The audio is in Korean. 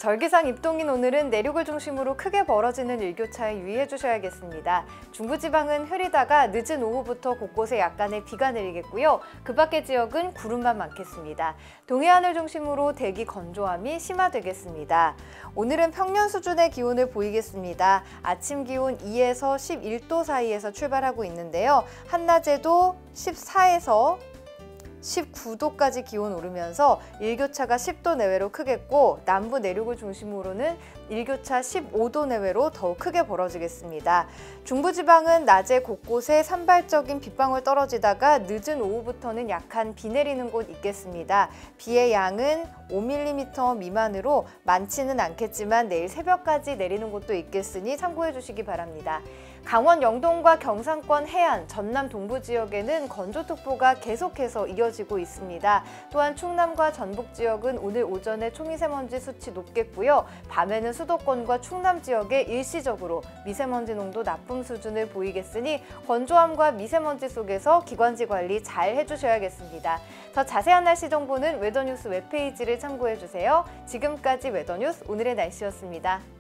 절기상 입동인 오늘은 내륙을 중심으로 크게 벌어지는 일교차에 유의해 주셔야겠습니다. 중부지방은 흐리다가 늦은 오후부터 곳곳에 약간의 비가 내리겠고요. 그 밖의 지역은 구름만 많겠습니다. 동해안을 중심으로 대기 건조함이 심화되겠습니다. 오늘은 평년 수준의 기온을 보이겠습니다. 아침 기온 2에서 11도 사이에서 출발하고 있는데요. 한낮에도 14에서 19도까지 기온 오르면서 일교차가 10도 내외로 크겠고 남부 내륙을 중심으로는 일교차 15도 내외로 더욱 크게 벌어지겠습니다. 중부지방은 낮에 곳곳에 산발적인 빗방울 떨어지다가 늦은 오후부터는 약한 비 내리는 곳 있겠습니다. 비의 양은 5mm 미만으로 많지는 않겠지만 내일 새벽까지 내리는 곳도 있겠으니 참고해 주시기 바랍니다. 강원 영동과 경상권 해안, 전남 동부 지역에는 건조특보가 계속해서 이어지고 있습니다. 또한 충남과 전북 지역은 오늘 오전에 초미세먼지 수치 높겠고요. 밤에는 수도권과 충남 지역에 일시적으로 미세먼지 농도 나쁨 수준을 보이겠으니 건조함과 미세먼지 속에서 기관지 관리 잘 해주셔야겠습니다. 더 자세한 날씨 정보는 웨더뉴스 웹페이지를 참고해 주세요. 지금까지 웨더뉴스 오늘의 날씨였습니다.